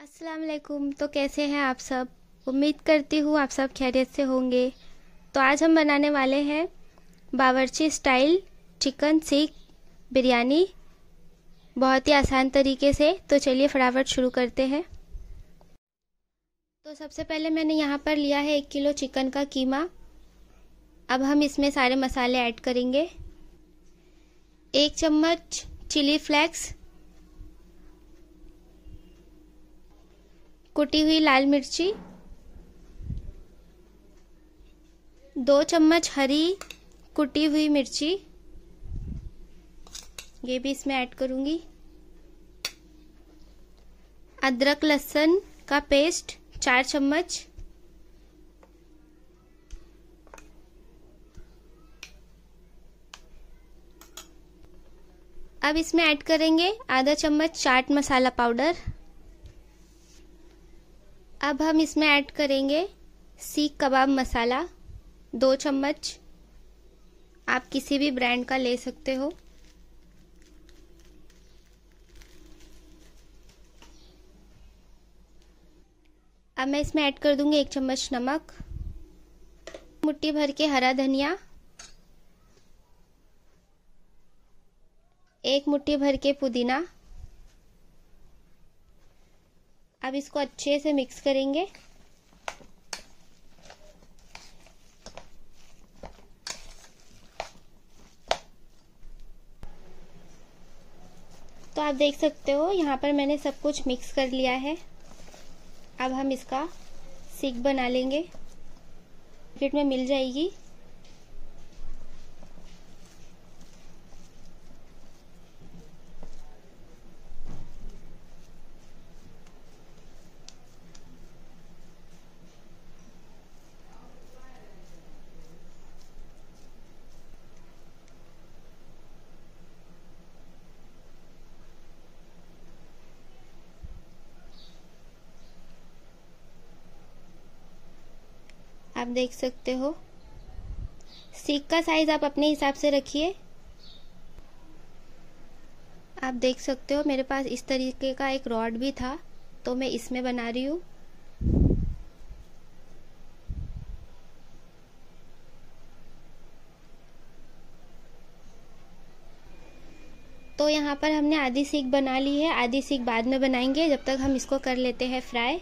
अस्सलाम वालेकुम। तो कैसे हैं आप सब? उम्मीद करती हूँ आप सब खैरियत से होंगे। तो आज हम बनाने वाले हैं बावर्ची स्टाइल चिकन सीख बिरयानी, बहुत ही आसान तरीके से। तो चलिए फटाफट शुरू करते हैं। तो सबसे पहले मैंने यहाँ पर लिया है 1 किलो चिकन का कीमा। अब हम इसमें सारे मसाले ऐड करेंगे। 1 चम्मच चिली फ्लेक्स, कुटी हुई लाल मिर्ची, 2 चम्मच हरी कुटी हुई मिर्ची, ये भी इसमें ऐड करूंगी। अदरक लहसुन का पेस्ट 4 चम्मच, अब इसमें ऐड करेंगे आधा चम्मच चाट मसाला पाउडर। अब हम इसमें ऐड करेंगे सीख कबाब मसाला 2 चम्मच, आप किसी भी ब्रांड का ले सकते हो। अब मैं इसमें ऐड कर दूंगी 1 चम्मच नमक, मुट्ठी भर के हरा धनिया, 1 मुट्ठी भर के पुदीना। अब इसको अच्छे से मिक्स करेंगे। तो आप देख सकते हो यहाँ पर मैंने सब कुछ मिक्स कर लिया है। अब हम इसका सीख बना लेंगे, मार्केट में मिल जाएगी। आप देख सकते हो सीख का साइज आप अपने हिसाब से रखिए। आप देख सकते हो मेरे पास इस तरीके का एक रॉड भी था, तो मैं इसमें बना रही हूँ। तो यहाँ पर हमने आधी सीख बना ली है, आधी सीख बाद में बनाएंगे। जब तक हम इसको कर लेते हैं फ्राई।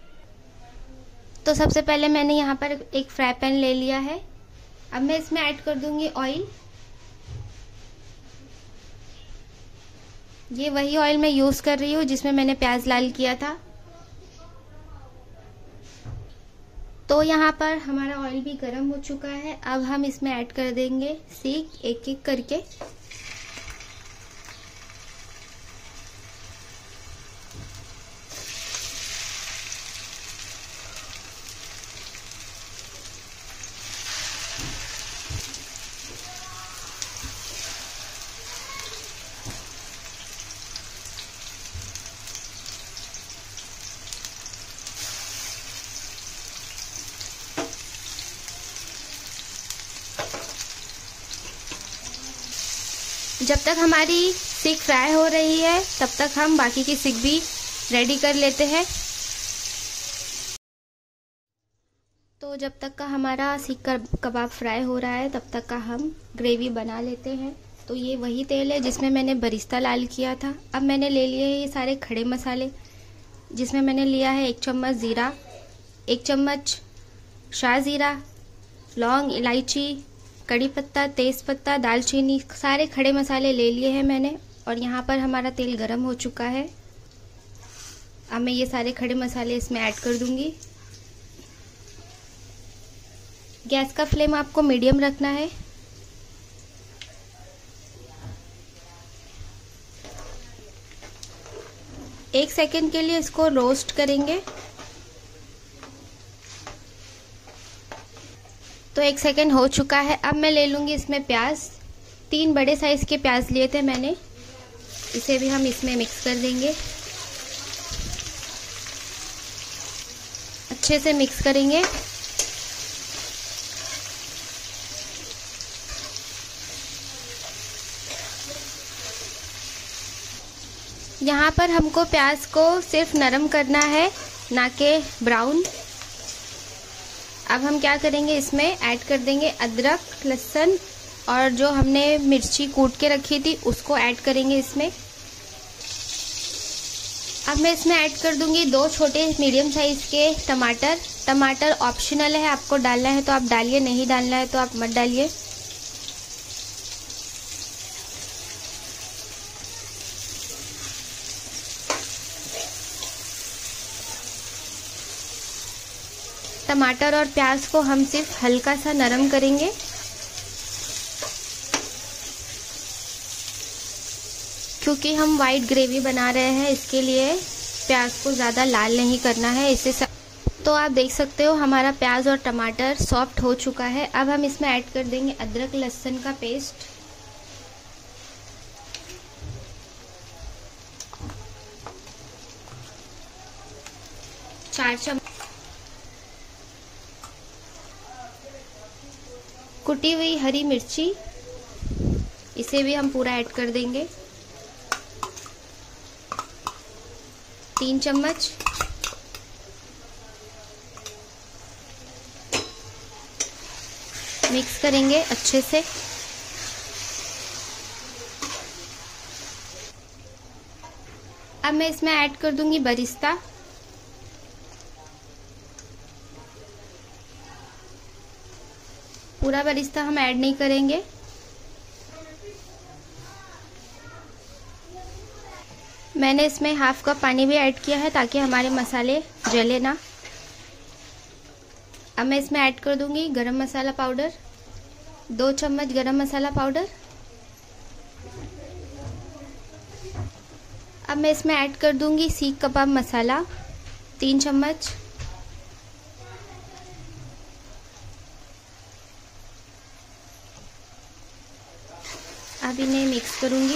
तो सबसे पहले मैंने यहाँ पर एक फ्राई पैन ले लिया है। अब मैं इसमें ऐड कर दूंगी ऑयल। ये वही ऑयल मैं यूज कर रही हूँ जिसमें मैंने प्याज लाल किया था। तो यहाँ पर हमारा ऑयल भी गर्म हो चुका है। अब हम इसमें ऐड कर देंगे सीख एक एक करके। जब तक हमारी सीख फ्राई हो रही है तब तक हम बाकी की सीख भी रेडी कर लेते हैं। तो जब तक का हमारा सीख कबाब फ्राई हो रहा है तब तक का हम ग्रेवी बना लेते हैं। तो ये वही तेल है जिसमें मैंने बरिस्ता लाल किया था। अब मैंने ले लिए ये सारे खड़े मसाले, जिसमें मैंने लिया है 1 चम्मच ज़ीरा, 1 चम्मच शाह ज़ीरा, लौंग, इलायची, कड़ी पत्ता, तेज पत्ता, दालचीनी, सारे खड़े मसाले ले लिए हैं मैंने। और यहाँ पर हमारा तेल गरम हो चुका है। अब मैं ये सारे खड़े मसाले इसमें ऐड कर दूंगी। गैस का फ्लेम आपको मीडियम रखना है। एक सेकेंड के लिए इसको रोस्ट करेंगे। तो 1 सेकेंड हो चुका है। अब मैं ले लूंगी इसमें प्याज। 3 बड़े साइज के प्याज लिए थे मैंने, इसे भी हम इसमें मिक्स कर देंगे। अच्छे से मिक्स करेंगे। यहाँ पर हमको प्याज को सिर्फ नरम करना है, ना कि ब्राउन। अब हम क्या करेंगे, इसमें ऐड कर देंगे अदरक, लहसुन और जो हमने मिर्ची कूट के रखी थी उसको ऐड करेंगे इसमें। अब मैं इसमें ऐड कर दूंगी 2 छोटे मीडियम साइज के टमाटर। टमाटर ऑप्शनल है, आपको डालना है तो आप डालिए, नहीं डालना है तो आप मत डालिए। टमाटर और प्याज को हम सिर्फ हल्का सा नरम करेंगे। क्योंकि हम वाइट ग्रेवी बना रहे हैं, इसके लिए प्याज को ज़्यादा लाल नहीं करना है। इससे तो आप देख सकते हो हमारा प्याज और टमाटर सॉफ्ट हो चुका है। अब हम इसमें ऐड कर देंगे अदरक लहसुन का पेस्ट। चार चम्मच कुटी हुई हरी मिर्ची, इसे भी हम पूरा ऐड कर देंगे। 3 चम्मच मिक्स करेंगे अच्छे से। अब मैं इसमें ऐड कर दूंगी बरिस्ता। पूरा बरिस्ता हम ऐड नहीं करेंगे। मैंने इसमें हाफ कप पानी भी ऐड किया है ताकि हमारे मसाले जले ना। अब मैं इसमें ऐड कर दूंगी गरम मसाला पाउडर, 2 चम्मच गरम मसाला पाउडर। अब मैं इसमें ऐड कर दूंगी सीख कबाब मसाला, 3 चम्मच। अब इन्हें मिक्स करूंगी।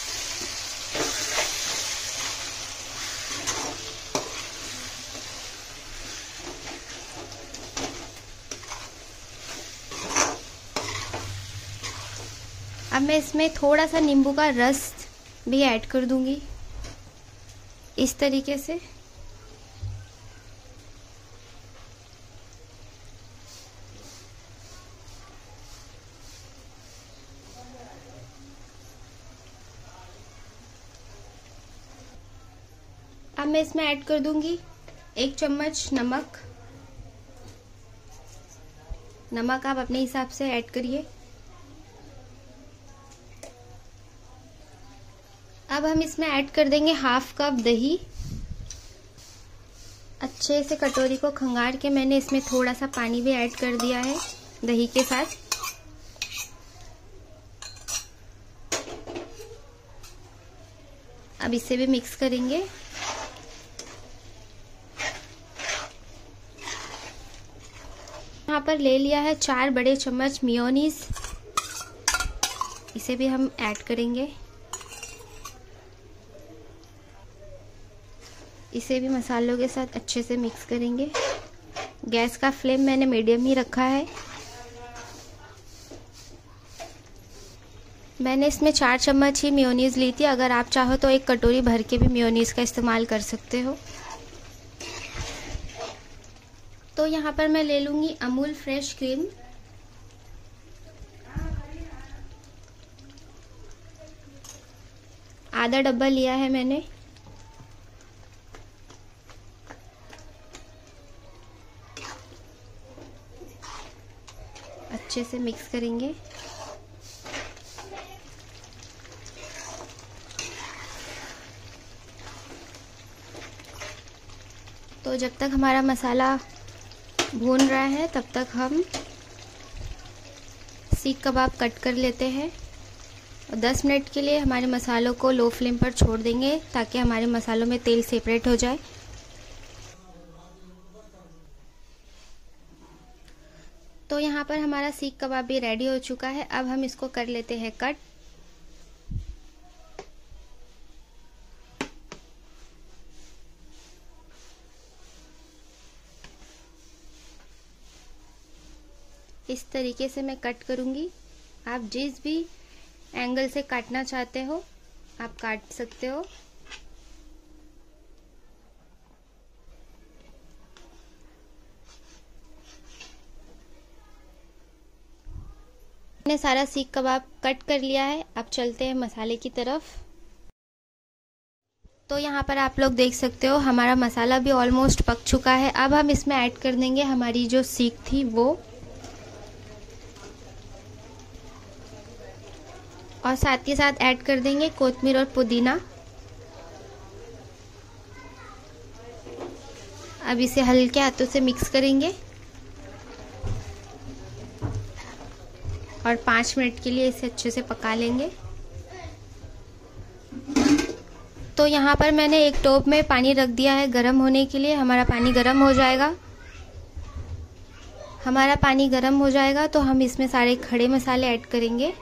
अब मैं इसमें थोड़ा सा नींबू का रस भी ऐड कर दूंगी इस तरीके से। अब मैं इसमें ऐड कर दूंगी 1 चम्मच नमक। नमक आप अपने हिसाब से ऐड करिए। अब हम इसमें ऐड कर देंगे हाफ कप दही। अच्छे से कटोरी को खंगार के मैंने इसमें थोड़ा सा पानी भी ऐड कर दिया है दही के साथ। अब इसे भी मिक्स करेंगे। यहाँ पर ले लिया है 4 बड़े चम्मच मेयोनीज, इसे भी हम ऐड करेंगे। इसे भी मसालों के साथ अच्छे से मिक्स करेंगे। गैस का फ्लेम मैंने मीडियम ही रखा है। मैंने इसमें 4 चम्मच ही मेयोनीज ली थी। अगर आप चाहो तो 1 कटोरी भर के भी मेयोनीज का इस्तेमाल कर सकते हो। तो यहाँ पर मैं ले लूंगी अमूल फ्रेश क्रीम। आधा डब्बा लिया है मैंने। अच्छे से मिक्स करेंगे। तो जब तक हमारा मसाला भून रहा है तब तक हम सीख कबाब कट कर लेते हैं और 10 मिनट के लिए हमारे मसालों को लो फ्लेम पर छोड़ देंगे ताकि हमारे मसालों में तेल सेपरेट हो जाए। तो यहाँ पर हमारा सीख कबाब भी रेडी हो चुका है। अब हम इसको कर लेते हैं कट। इस तरीके से मैं कट करूंगी। आप जिस भी एंगल से काटना चाहते हो आप काट सकते हो। आपने सारा सीख कबाब कट कर लिया है। अब चलते हैं मसाले की तरफ। तो यहाँ पर आप लोग देख सकते हो हमारा मसाला भी ऑलमोस्ट पक चुका है। अब हम इसमें ऐड कर देंगे हमारी जो सीख थी वो, और साथ ही साथ ऐड कर देंगे कोथिमीर और पुदीना। अब इसे हल्के हाथों से मिक्स करेंगे और 5 मिनट के लिए इसे अच्छे से पका लेंगे। तो यहाँ पर मैंने एक टोप में पानी रख दिया है गरम होने के लिए। हमारा पानी गरम हो जाएगा। हमारा पानी गरम हो जाएगा तो हम इसमें सारे खड़े मसाले ऐड करेंगे।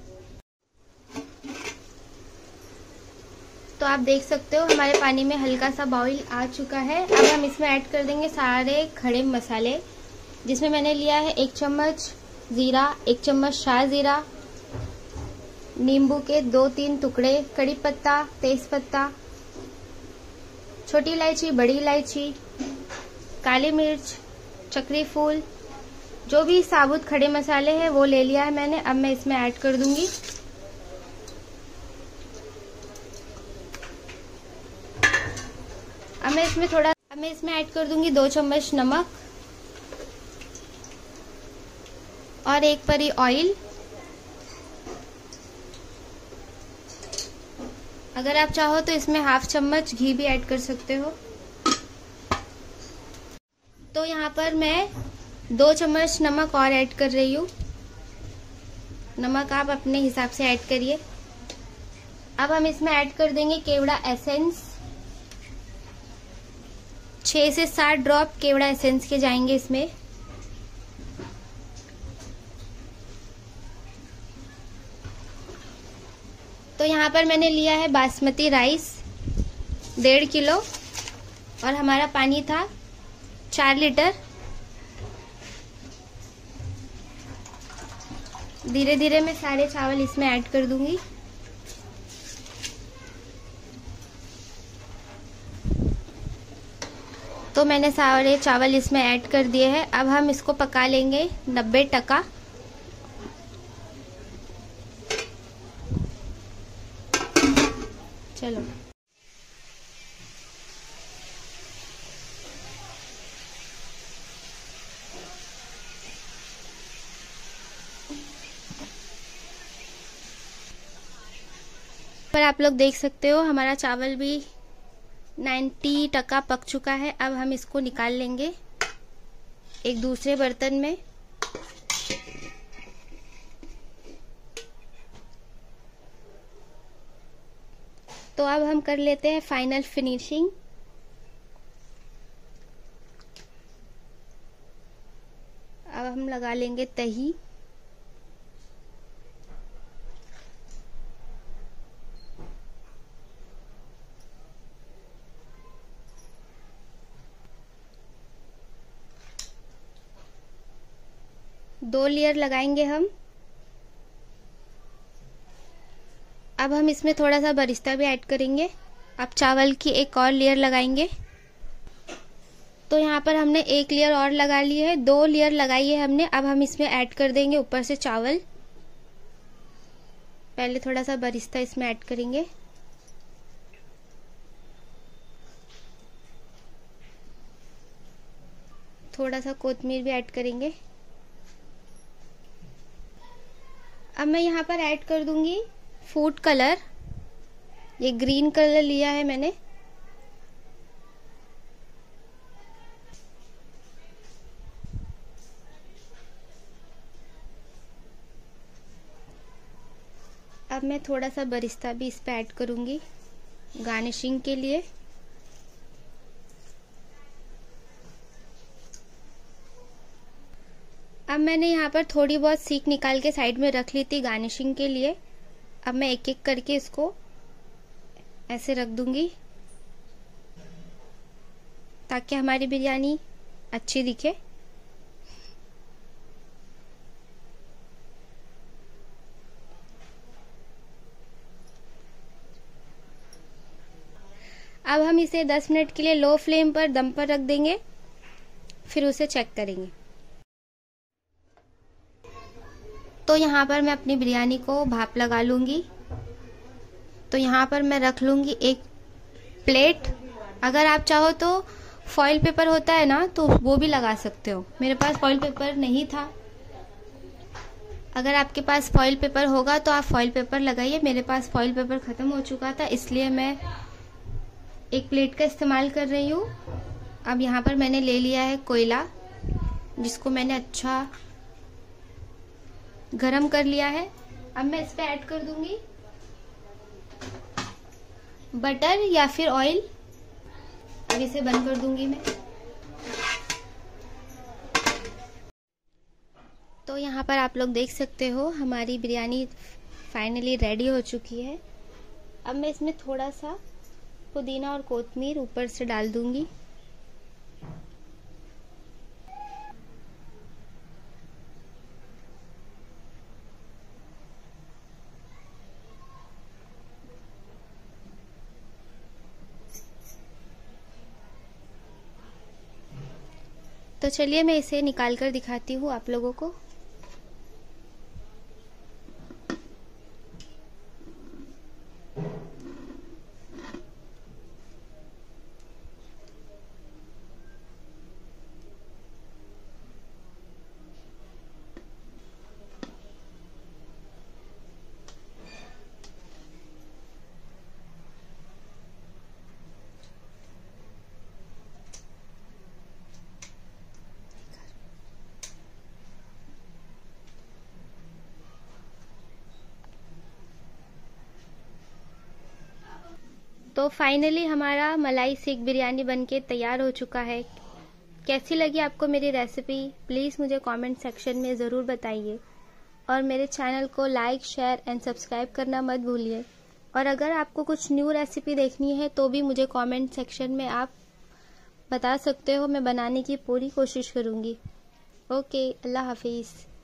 तो आप देख सकते हो हमारे पानी में हल्का सा बॉईल आ चुका है। अब हम इसमें ऐड कर देंगे सारे खड़े मसाले, जिसमें मैंने लिया है 1 चम्मच जीरा, 1 चम्मच शाह जीरा, नींबू के 2-3 टुकड़े, कड़ी पत्ता, तेज पत्ता, छोटी इलायची, बड़ी इलायची, काली मिर्च, चक्री फूल, जो भी साबुत खड़े मसाले हैं वो ले लिया है मैंने। अब मैं इसमें ऐड कर दूंगी। अब मैं इसमें ऐड कर दूंगी 2 चम्मच नमक और 1 परी ऑयल। अगर आप चाहो तो इसमें 1/2 चम्मच घी भी ऐड कर सकते हो। तो यहाँ पर मैं 2 चम्मच नमक और ऐड कर रही हूँ। नमक आप अपने हिसाब से ऐड करिए। अब हम इसमें ऐड कर देंगे केवड़ा एसेंस। 6 से 7 ड्रॉप केवड़ा एसेंस के जाएंगे इसमें। तो यहाँ पर मैंने लिया है बासमती राइस 1.5 किलो और हमारा पानी था 4 लीटर। धीरे धीरे मैं सारे चावल इसमें ऐड कर दूंगी। तो मैंने सारे चावल इसमें ऐड कर दिए हैं। अब हम इसको पका लेंगे 90%। चलो पर आप लोग देख सकते हो हमारा चावल भी 90% पक चुका है। अब हम इसको निकाल लेंगे एक दूसरे बर्तन में। तो अब हम कर लेते हैं फाइनल फिनिशिंग। अब हम लगा लेंगे दही। दो लेयर लगाएंगे हम। अब हम इसमें थोड़ा सा बरिस्ता भी ऐड करेंगे। अब चावल की एक और लेयर लगाएंगे। तो यहाँ पर हमने 1 लेयर और लगा ली है, 2 लेयर लगाई है हमने। अब हम इसमें ऐड कर देंगे ऊपर से चावल। पहले थोड़ा सा बरिस्ता इसमें ऐड करेंगे। थोड़ा सा कोथिमीर भी ऐड करेंगे। अब मैं यहाँ पर ऐड कर दूंगी फूड कलर। ये ग्रीन कलर लिया है मैंने। अब मैं थोड़ा सा बरिस्ता भी इस पे ऐड करूंगी गार्निशिंग के लिए। अब मैंने यहाँ पर थोड़ी बहुत सीख निकाल के साइड में रख ली थी गार्निशिंग के लिए। अब मैं एक एक करके इसको ऐसे रख दूंगी ताकि हमारी बिरयानी अच्छी दिखे। अब हम इसे 10 मिनट के लिए लो फ्लेम पर दम पर रख देंगे, फिर उसे चेक करेंगे। तो यहाँ पर मैं अपनी बिरयानी को भाप लगा लूँगी। तो यहाँ पर मैं रख लूँगी एक प्लेट। अगर आप चाहो तो फॉइल पेपर होता है ना, तो वो भी लगा सकते हो। मेरे पास फॉइल पेपर नहीं था। अगर आपके पास फॉइल पेपर होगा तो आप फॉइल पेपर लगाइए। मेरे पास फॉइल पेपर ख़त्म हो चुका था, इसलिए मैं एक प्लेट का इस्तेमाल कर रही हूँ। अब यहाँ पर मैंने ले लिया है कोयला, जिसको मैंने अच्छा गरम कर लिया है। अब मैं इस पे ऐड कर दूंगी बटर या फिर ऑयल। अब इसे बंद कर दूंगी मैं। तो यहाँ पर आप लोग देख सकते हो हमारी बिरयानी फाइनली रेडी हो चुकी है। अब मैं इसमें थोड़ा सा पुदीना और कोतमीर ऊपर से डाल दूंगी। तो चलिए मैं इसे निकाल कर दिखाती हूँ आप लोगों को। तो फाइनली हमारा मलाई सीख बिरयानी बनके तैयार हो चुका है। कैसी लगी आपको मेरी रेसिपी? प्लीज़ मुझे कमेंट सेक्शन में ज़रूर बताइए और मेरे चैनल को लाइक, शेयर एंड सब्सक्राइब करना मत भूलिए। और अगर आपको कुछ न्यू रेसिपी देखनी है तो भी मुझे कमेंट सेक्शन में आप बता सकते हो। मैं बनाने की पूरी कोशिश करूँगी। ओके, अल्लाह हाफिज़।